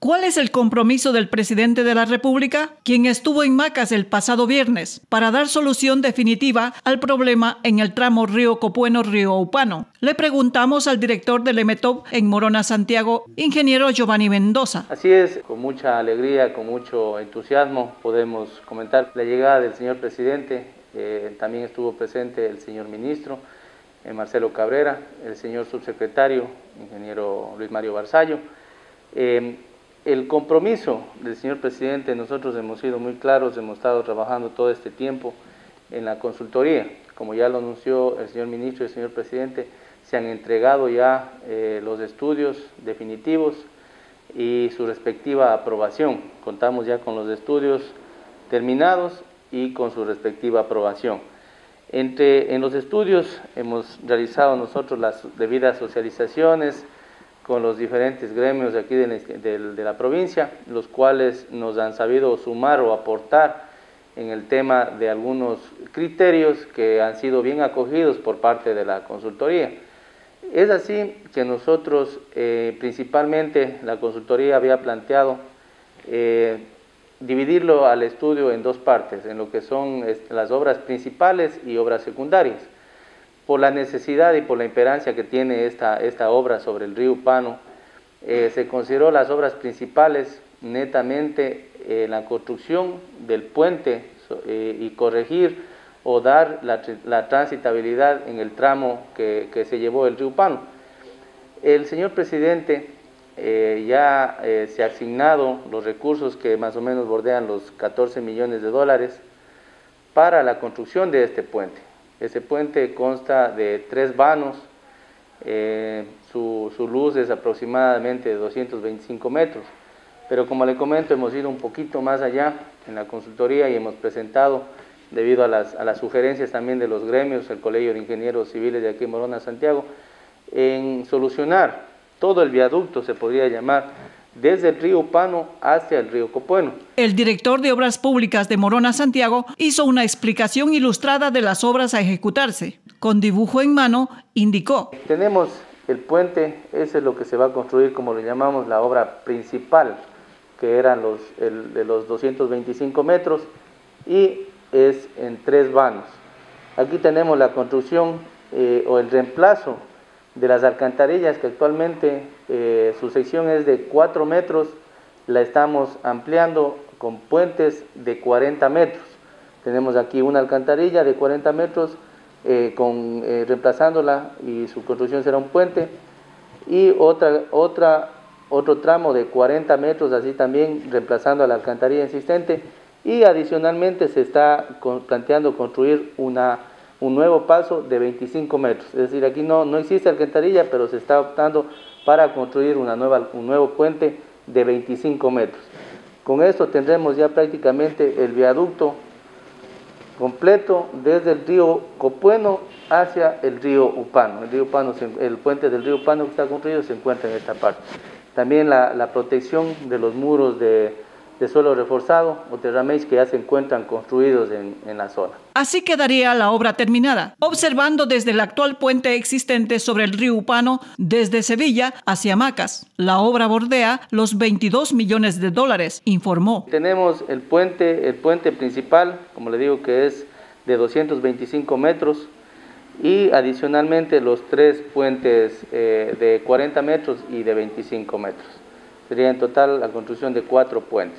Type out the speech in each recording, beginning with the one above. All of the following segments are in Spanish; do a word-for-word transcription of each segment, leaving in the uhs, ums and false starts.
¿Cuál es el compromiso del presidente de la República, quien estuvo en Macas el pasado viernes, para dar solución definitiva al problema en el tramo Río Copueno-Río Upano? Le preguntamos al director del EMETOP en Morona, Santiago, ingeniero Giovanni Mendoza. Así es, con mucha alegría, con mucho entusiasmo podemos comentar la llegada del señor presidente. Eh, también estuvo presente el señor ministro, eh, Marcelo Cabrera, el señor subsecretario, ingeniero Luis Mario Barzallo. Eh, el compromiso del señor presidente, nosotros hemos sido muy claros, hemos estado trabajando todo este tiempo en la consultoría. Como ya lo anunció el señor ministro y el señor presidente, se han entregado ya eh, los estudios definitivos y su respectiva aprobación. Contamos ya con los estudios terminados y con su respectiva aprobación. Entre, en los estudios hemos realizado nosotros las debidas socializaciones con los diferentes gremios de aquí de la, de, de la provincia, los cuales nos han sabido sumar o aportar en el tema de algunos criterios que han sido bien acogidos por parte de la consultoría. Es así que nosotros, eh, principalmente la consultoría había planteado eh, dividirlo al estudio en dos partes, en lo que son las obras principales y obras secundarias. Por la necesidad y por la imperancia que tiene esta, esta obra sobre el río Upano, eh, se consideró las obras principales netamente eh, la construcción del puente eh, y corregir o dar la, la transitabilidad en el tramo que, que se llevó el río Upano. El señor presidente eh, ya eh, se ha asignado los recursos que más o menos bordean los catorce millones de dólares para la construcción de este puente. Ese puente consta de tres vanos, eh, su, su luz es aproximadamente de doscientos veinticinco metros, pero como le comento, hemos ido un poquito más allá en la consultoría y hemos presentado, debido a las, a las sugerencias también de los gremios, el Colegio de Ingenieros Civiles de aquí en Morona, Santiago, en solucionar todo el viaducto, se podría llamar, desde el río Upano hacia el río Copueno. El director de Obras Públicas de Morona, Santiago, hizo una explicación ilustrada de las obras a ejecutarse. Con dibujo en mano, indicó: tenemos el puente, ese es lo que se va a construir, como le llamamos, la obra principal, que eran los, el, de los doscientos veinticinco metros, y es en tres vanos. Aquí tenemos la construcción eh, o el reemplazo de las alcantarillas, que actualmente eh, su sección es de cuatro metros, la estamos ampliando con puentes de cuarenta metros. Tenemos aquí una alcantarilla de cuarenta metros, eh, con, eh, reemplazándola, y su construcción será un puente, y otra, otra, otro tramo de cuarenta metros, así también reemplazando a la alcantarilla existente, y adicionalmente se está con, planteando construir una, un nuevo paso de veinticinco metros. Es decir, aquí no, no existe alcantarilla, pero se está optando para construir una nueva, un nuevo puente de veinticinco metros. Con esto tendremos ya prácticamente el viaducto completo desde el río Copueno hacia el río Upano. El, río Upano, el puente del río Upano que está construido se encuentra en esta parte. También la, la protección de los muros de de suelo reforzado o terrameis que ya se encuentran construidos en, en la zona. Así quedaría la obra terminada, observando desde el actual puente existente sobre el río Upano desde Sevilla hacia Macas. La obra bordea los veintidós millones de dólares, informó. Tenemos el puente, el puente principal, como le digo, que es de doscientos veinticinco metros, y adicionalmente los tres puentes eh, de cuarenta metros y de veinticinco metros. Sería en total la construcción de cuatro puentes.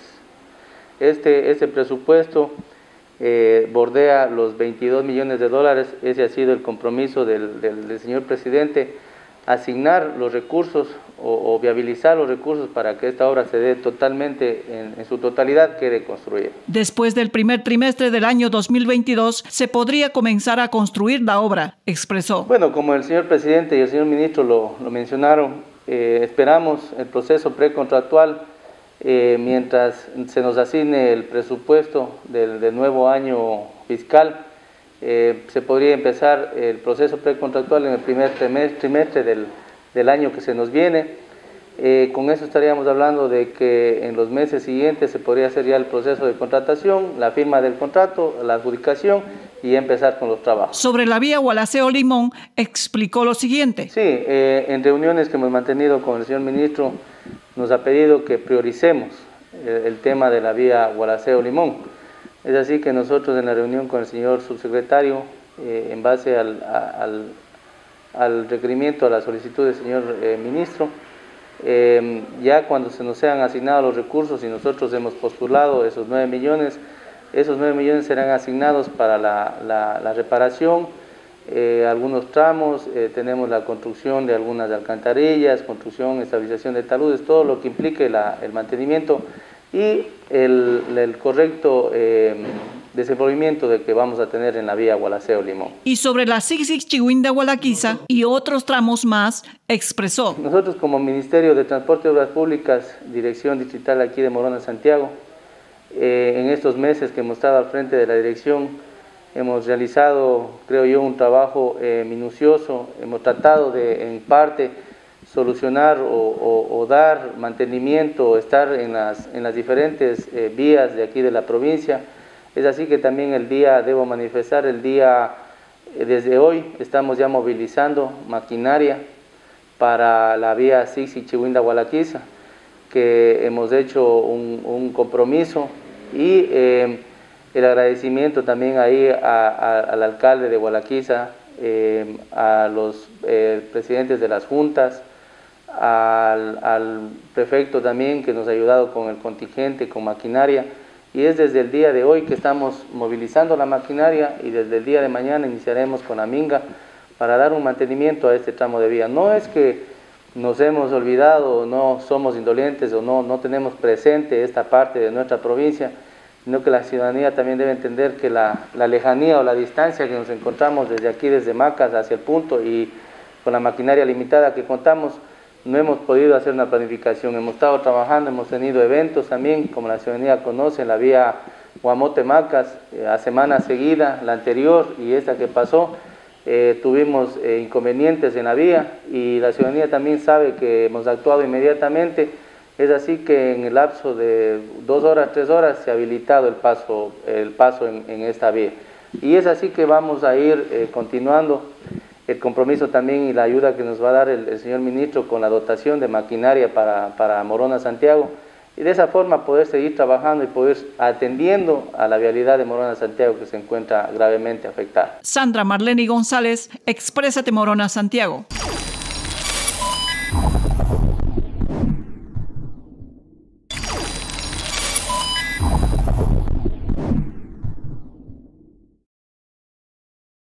Este, este presupuesto eh, bordea los veintidós millones de dólares. Ese ha sido el compromiso del, del, del señor presidente, asignar los recursos o, o viabilizar los recursos para que esta obra se dé totalmente, en, en su totalidad, quede construida. Después del primer trimestre del año dos mil veintidós, se podría comenzar a construir la obra, expresó. Bueno, como el señor presidente y el señor ministro lo, lo mencionaron, Eh, esperamos el proceso precontractual eh, mientras se nos asigne el presupuesto del, del nuevo año fiscal. Eh, se podría empezar el proceso precontractual en el primer trimestre, trimestre del, del año que se nos viene. Eh, con eso estaríamos hablando de que en los meses siguientes se podría hacer ya el proceso de contratación, la firma del contrato, la adjudicación y empezar con los trabajos. Sobre la vía Gualaceo-Limón, explicó lo siguiente. Sí, eh, en reuniones que hemos mantenido con el señor ministro, nos ha pedido que prioricemos el, el tema de la vía Gualaceo-Limón. Es así que nosotros en la reunión con el señor subsecretario, eh, en base al, al, al requerimiento, a la solicitud del señor eh, ministro, eh, ya cuando se nos sean asignados los recursos y nosotros hemos postulado esos nueve millones, esos nueve millones serán asignados para la, la, la reparación, eh, algunos tramos, eh, tenemos la construcción de algunas alcantarillas, construcción, estabilización de taludes, todo lo que implique la, el mantenimiento y el, el correcto eh, desenvolvimiento de que vamos a tener en la vía Gualaceo-Limón. Y sobre la Sixic-Chihuinda-Hualaquiza y otros tramos más, expresó. Nosotros como Ministerio de Transporte y Obras Públicas, Dirección Distrital aquí de Morona, Santiago, eh, en estos meses que hemos estado al frente de la dirección, hemos realizado, creo yo, un trabajo eh, minucioso, hemos tratado de, en parte, solucionar o, o, o dar mantenimiento o estar en las, en las diferentes eh, vías de aquí de la provincia. Es así que también el día, debo manifestar, el día, eh, desde hoy estamos ya movilizando maquinaria para la vía Sixic-Chihuinda-Hualaquiza, que hemos hecho un, un compromiso y eh, el agradecimiento también ahí a, a, al alcalde de Hualaquiza, eh, a los eh, presidentes de las juntas, Al, al prefecto también que nos ha ayudado con el contingente, con maquinaria, y es desde el día de hoy que estamos movilizando la maquinaria y desde el día de mañana iniciaremos con la minga para dar un mantenimiento a este tramo de vía. No es que nos hemos olvidado, no somos indolentes o no, no tenemos presente esta parte de nuestra provincia, sino que la ciudadanía también debe entender que la, la lejanía o la distancia que nos encontramos desde aquí, desde Macas hacia el punto y con la maquinaria limitada que contamos, no hemos podido hacer una planificación. Hemos estado trabajando, hemos tenido eventos también, como la ciudadanía conoce, la vía Guamote-Macas, eh, a semana seguida, la anterior y esta que pasó, eh, tuvimos eh, inconvenientes en la vía y la ciudadanía también sabe que hemos actuado inmediatamente. Es así que en el lapso de dos horas, tres horas se ha habilitado el paso, el paso en, en esta vía. Y es así que vamos a ir eh, continuando el compromiso también y la ayuda que nos va a dar el, el señor ministro con la dotación de maquinaria para, para Morona, Santiago, y de esa forma poder seguir trabajando y poder atendiendo a la vialidad de Morona, Santiago, que se encuentra gravemente afectada. Sandra Marlene González, Exprésate Morona, Santiago.